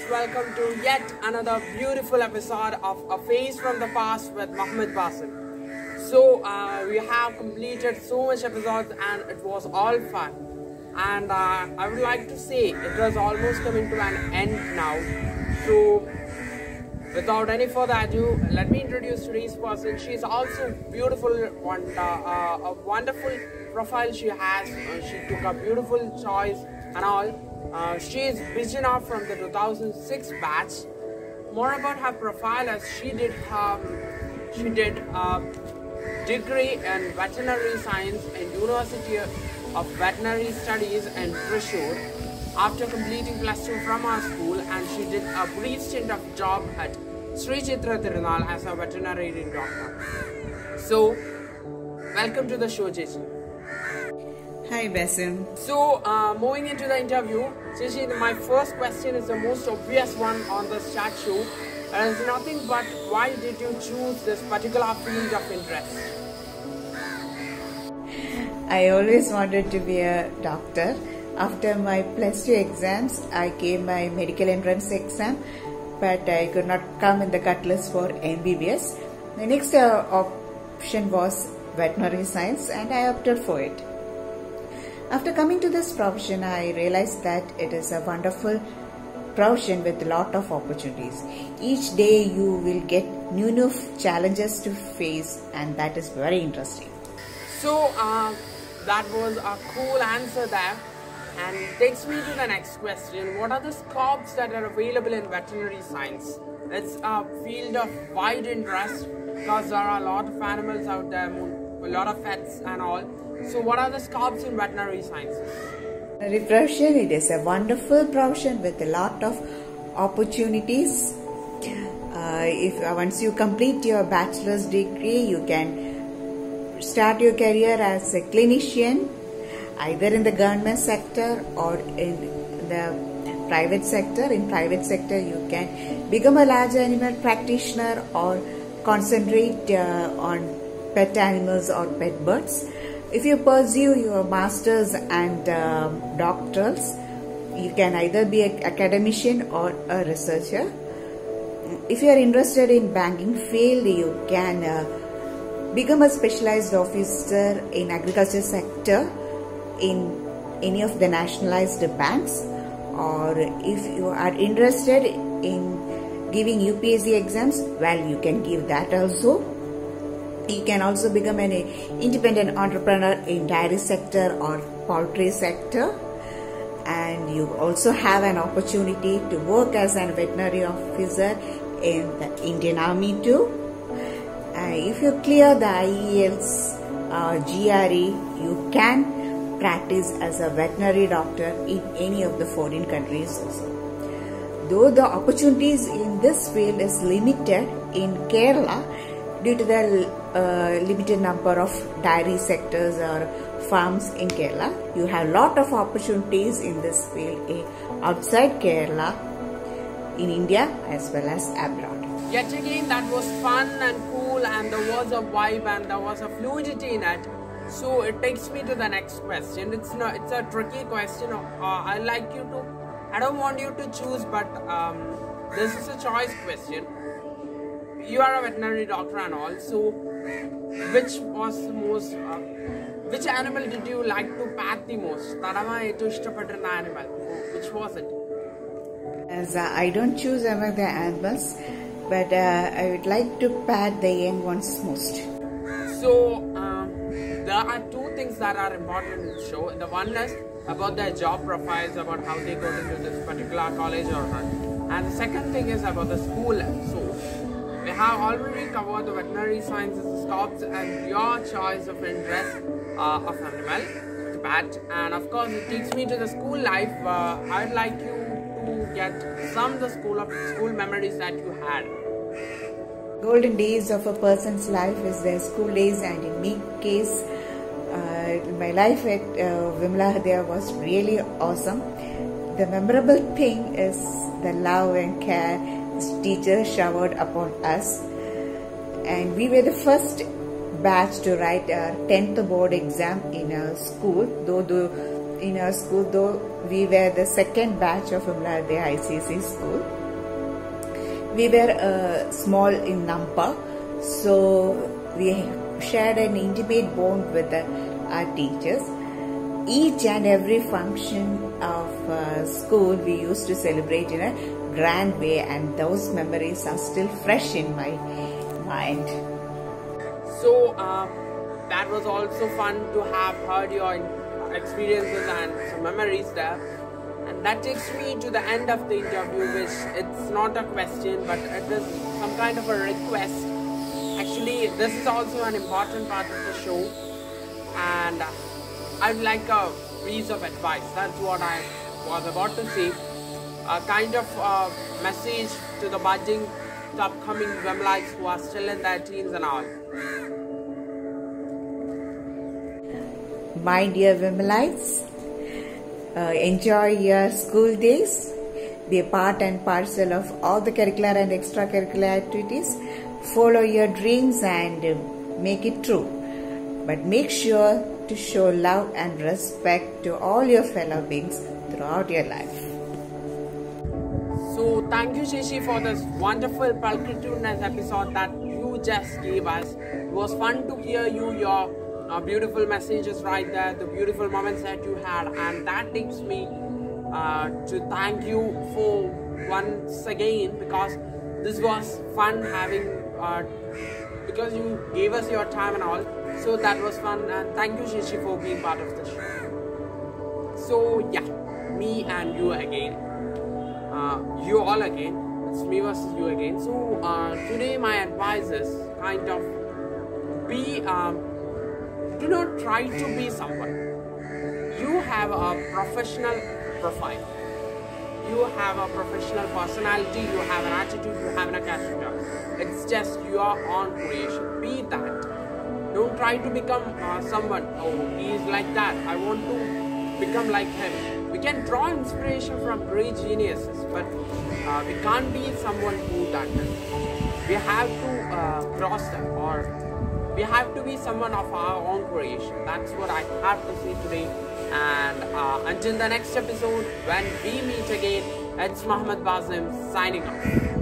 welcome to yet another beautiful episode of A Face from the Past with Mohammed Basim. So we have completed so much episodes and it was all fun. And I would like to say it was almost coming to an end now. So without any further ado, let me introduce today's person. She is also beautiful, a wonderful profile she has. She took a beautiful choice and all. She is Bijana from the 2006 batch. More about her profile, as she did a degree in veterinary science in University of Veterinary Studies in Thrissur after completing +2 from our school, and she did a brief stint of job at Sri Chitra Tirunal as a veterinary doctor. So, welcome to the show, Jeji. Hi Basim. So, moving into the interview, Jeji, my first question is the most obvious one on this chat show. And it's nothing but, why did you choose this particular field of interest? I always wanted to be a doctor. After my +2 exams, I gave my medical entrance exam, but I could not come in the cut list for MBBS. The next option was veterinary science, and I opted for it. After coming to this profession, I realized that it is a wonderful profession with a lot of opportunities. Each day you will get new challenges to face, and that is very interesting. So that was a cool answer there, and it takes me to the next question. What are the scopes that are available in veterinary science? It's a field of wide interest because there are a lot of animals out there, a lot of pets and all. So what are the scopes in veterinary sciences? Veterinary profession, it is a wonderful profession with a lot of opportunities. Once you complete your bachelor's degree, you can start your career as a clinician, either in the government sector or in the private sector. In private sector, you can become a large animal practitioner or concentrate on pet animals or pet birds. If you pursue your masters and doctorals, you can either be an academician or a researcher. If you are interested in banking field, you can become a specialized officer in agriculture sector in any of the nationalized banks. Or if you are interested in giving UPSC exams, well, you can give that also. You can also become an independent entrepreneur in dairy sector or poultry sector, and you also have an opportunity to work as a veterinary officer in the Indian Army too. If you clear the IELTS GRE, you can practice as a veterinary doctor in any of the foreign countries also. Though the opportunities in this field is limited in Kerala due to the limited number of dairy sectors or farms in Kerala, you have lot of opportunities in this field outside Kerala, in India as well as abroad. Yet again, that was fun and cool, and there was a vibe and there was a fluidity in it. So it takes me to the next question. It's a tricky question. I don't want you to choose, but this is a choice question. You are a veterinary doctor and all, so which animal did you like to pat the most? Animal. Which was it? As I don't choose among the animals, but I would like to pat the young ones most. So there are two things that are important in the show. The one is about their job profiles, about how they got into this particular college or not. And the second thing is about the school. So we have already covered the veterinary sciences, scopes, and your choice of interest of animal to pet. And of course, it takes me to the school life. I'd like you to get some of the school memories that you had. Golden days of a person's life is their school days, and in my case, my life at Vimla Hridaya was really awesome. The memorable thing is the love and care teachers showered upon us, and we were the first batch to write our 10th board exam in our school, though in our school, though we were the second batch of Vimaladevi ICC school. We were small in number, so we shared an intimate bond with our teachers. Each and every function of school we used to celebrate in a grand way, and those memories are still fresh in my mind. So that was also fun to have heard your experiences and some memories there. And that takes me to the end of the interview, which it's not a question, but it is some kind of a request. Actually, this is also an important part of the show, and I'd like a piece of advice. That's what I was about to say. A kind of message to the budding, the upcoming Vimalites who are still in their teens and all. My dear Vimalites, enjoy your school days. Be a part and parcel of all the curricular and extracurricular activities. Follow your dreams and make it true. But make sure to show love and respect to all your fellow beings throughout your life. So thank you, Shashi, for this wonderful Palkritudness episode that you just gave us. It was fun to hear your beautiful messages right there, the beautiful moments that you had, and that takes me to thank you for once again, because this was fun having because you gave us your time and all. So that was fun, and thank you, Shashi, for being part of the show. So yeah, me and you again. You all again. It's me versus you again. So today my advice is kind of do not try to be someone. You have a professional profile. You have a professional personality. You have an attitude. You have a character. It's just your own creation. Be that. Don't try to become someone. Oh, he's like that. I want to become like him. We can draw inspiration from great geniuses, but we can't be someone who doesn't. We have to cross them, or we have to be someone of our own creation. That's what I have to say today. And until the next episode, when we meet again, it's Mohammad Basim signing off.